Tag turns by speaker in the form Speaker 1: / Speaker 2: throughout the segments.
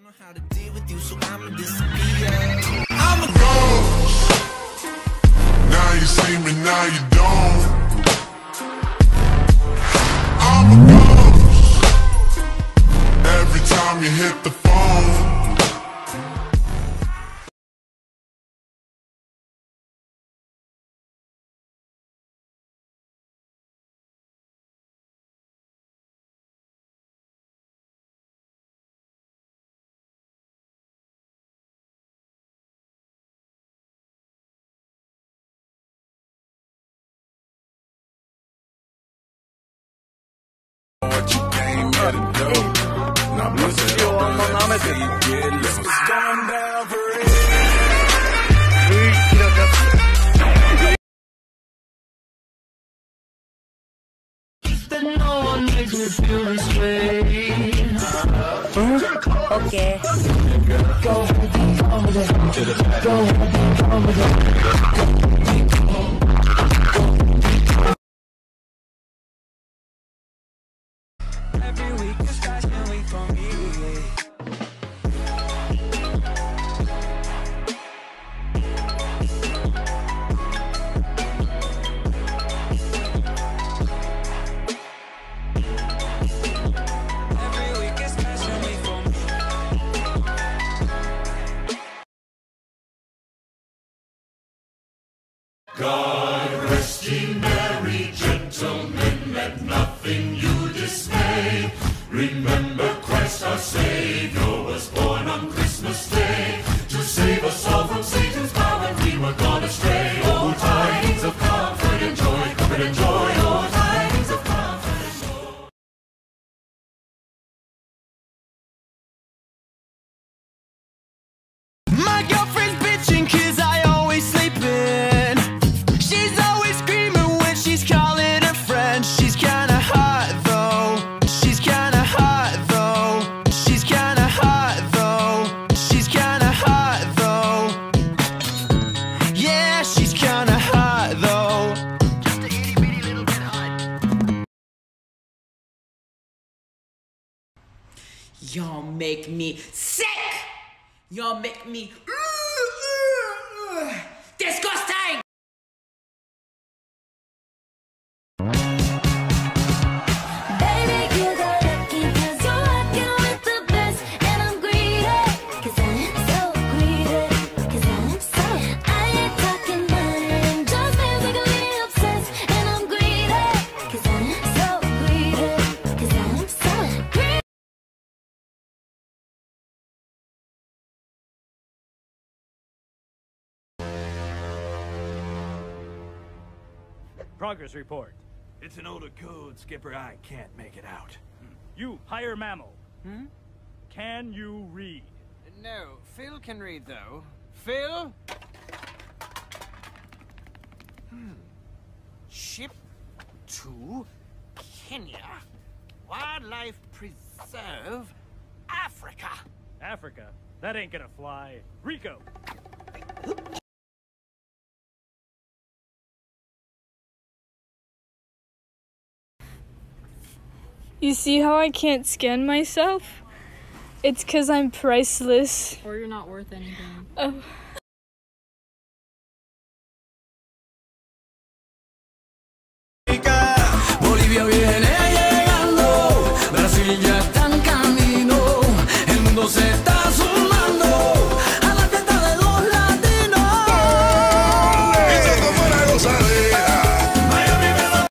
Speaker 1: know how to deal with you, so I'ma disappear. I'm a ghost.
Speaker 2: Now you see me, now you don't. I'm a ghost. Every time you hit the phone. What you came here to do? Now bust it open, see you get loose. It's going down for real.
Speaker 3: That no one makes me feel this way.
Speaker 4: Okay.
Speaker 3: Go over there. Go over there. Every week is fashion week for me. Every week is fashion week for me.
Speaker 2: God rest ye merry gentlemen, let nothing you dismay. Remember Christ our Savior was born on Christmas Day to save us all from Satan's power when we were gone astray. Oh, tidings of comfort and joy, comfort and joy. Oh, tidings of comfort and joy.
Speaker 3: My girlfriend's bitching 'cause I always sleep in. She's always screaming when she's calling her friend. She's kinda hot though. She's kinda hot though. She's kinda hot though. She's kinda hot though. Yeah, she's kinda hot though. Just a itty bitty little bit hot.
Speaker 5: Y'all make me sick! Y'all make me disgusting!
Speaker 4: Baby, you got lucky 'cause you're rocking with the best. And I'm greedy 'cause I'm so greedy. 'Cause I'm so I ain't talking money, I'm just physically obsessed. And I'm greedy 'cause I'm so greedy. 'Cause I'm so greedy.
Speaker 6: Progress report.
Speaker 7: It's an older code, Skipper. I can't make it out.
Speaker 6: You, higher mammal. Can you read?
Speaker 8: No, Phil can read, though. Phil? Ship to Kenya. Wildlife Preserve, Africa.
Speaker 6: Africa? That ain't gonna fly. Rico!
Speaker 9: You see how I can't scan myself? It's 'cause I'm priceless.
Speaker 10: Or you're not worth anything.
Speaker 9: Oh.
Speaker 3: Bolivia viene llegando, Brasil ya está en camino, el mundo se está sumando a la fiesta de los latinos.
Speaker 2: Y se tomó la gozadera.
Speaker 3: Miami me lo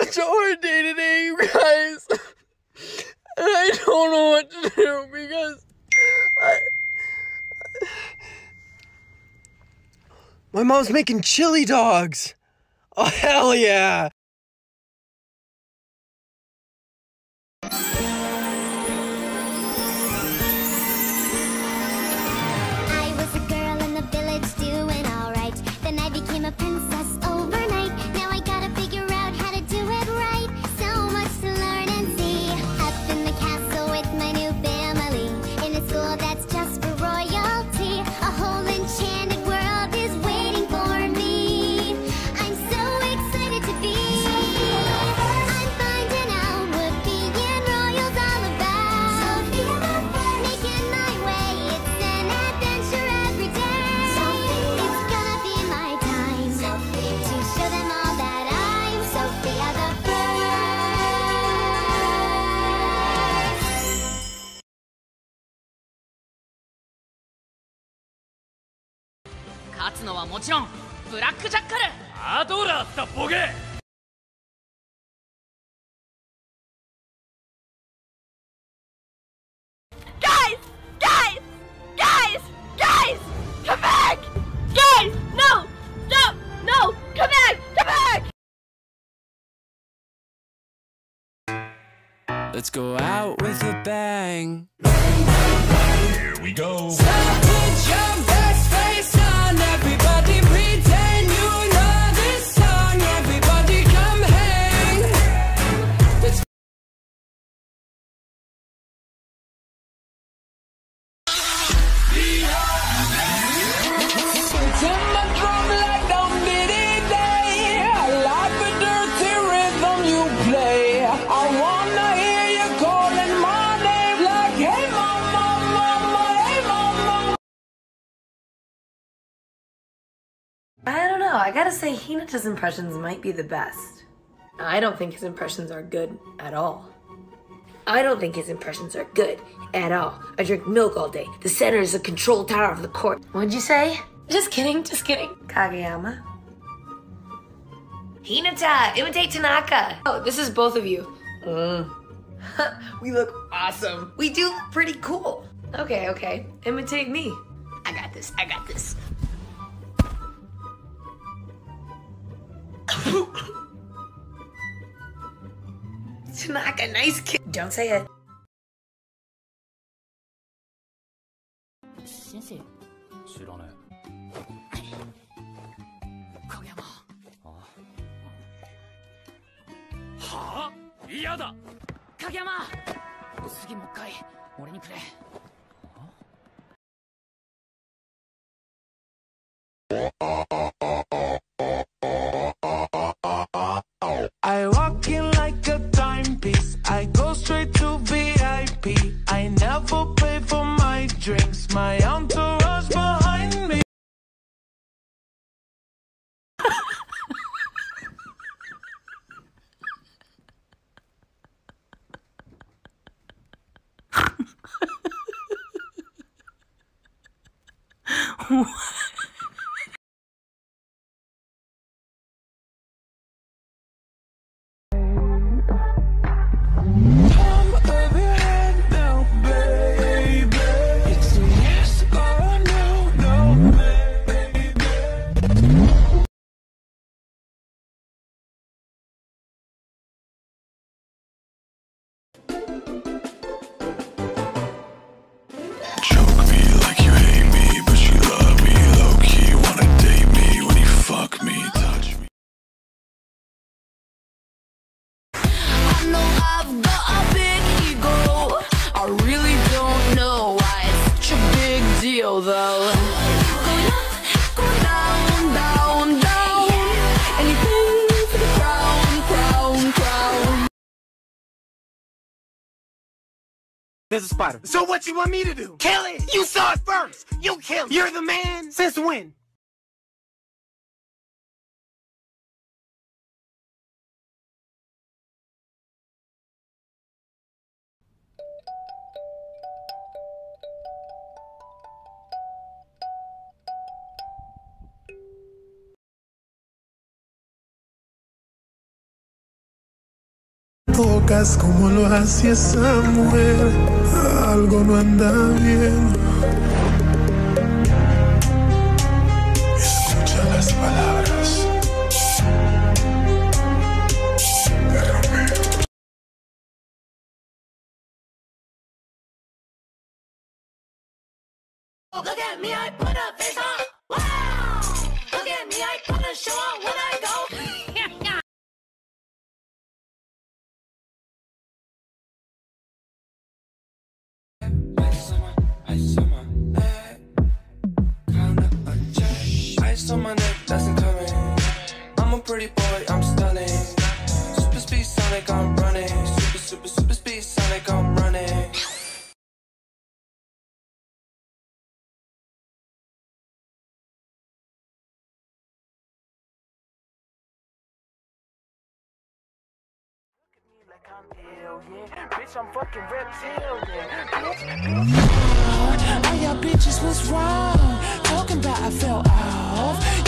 Speaker 10: such a hard day today, you guys. And I don't know what to do because my mom's making chili dogs. Oh, hell yeah.
Speaker 4: I was a girl in the village doing alright. Then I became a princess overnight. Now I gotta figure out how to do it right. So much to learn and see. Up in the castle with my new family. In a school that's just for royalty. A whole enchanted world is waiting for me. I'm so excited to be. I'm finding out what being royal's all about. Making my way, it's an adventure every day. It's gonna be my time to show them all that I'm Sophia the First.
Speaker 11: 勝つのはもちろんブラックジャッカル。
Speaker 6: アドラーったボケ。
Speaker 12: Guys! Guys! Guys! Guys! Come back! Guys! No! Stop! No! Come back! Come back!
Speaker 3: Let's go out with a bang.
Speaker 2: Here we go.
Speaker 3: So put your best face on, everybody pretend you know this song. Everybody come hang. Let's turn my drum like down diddy day. I like the dirty rhythm you play. I wanna hear you calling my name like, hey mama, mama, hey mama.
Speaker 13: I don't know. I gotta say, Hinata's impressions might be the best. I don't think his impressions are good at all. I don't think his impressions are good at all. I drink milk all day. The center is the control tower of the court. What'd you say? Just kidding, just kidding. Kageyama. Hinata, imitate Tanaka. Oh, this is both of you. We look awesome. We do look pretty cool. Okay, okay. Imitate me. I got this, I got this. Tanaka, nice kid. Don't say it.
Speaker 11: 先生。
Speaker 6: 知らね
Speaker 11: 影山。
Speaker 6: はあ？嫌だ。
Speaker 11: 影山。次もう一回俺にくれ。
Speaker 3: I walk in like a timepiece. I go straight to VIP. I never pay for my drinks. My entourage behind me. Though go down, down, down. Anything for the crown, crown, crown.
Speaker 8: There's a spider. So what you want me to do? Kill it! You saw it first! You kill it! You're the man! Since when?
Speaker 14: tocas como lo hace esa mujer, algo no anda bien. Escucha las palabras de Romeo.
Speaker 15: Look at me, I put a face on. Wow! Look at me, I put a show on when I go.
Speaker 16: Ice on my neck, that's incoming. I'm a pretty boy, I'm stunning. Super speed Sonic, I'm running. Super speed Sonic, I'm running.
Speaker 8: Bitch, I'm fucking reptilian. All y'all bitches was wrong. Talking about I fell off.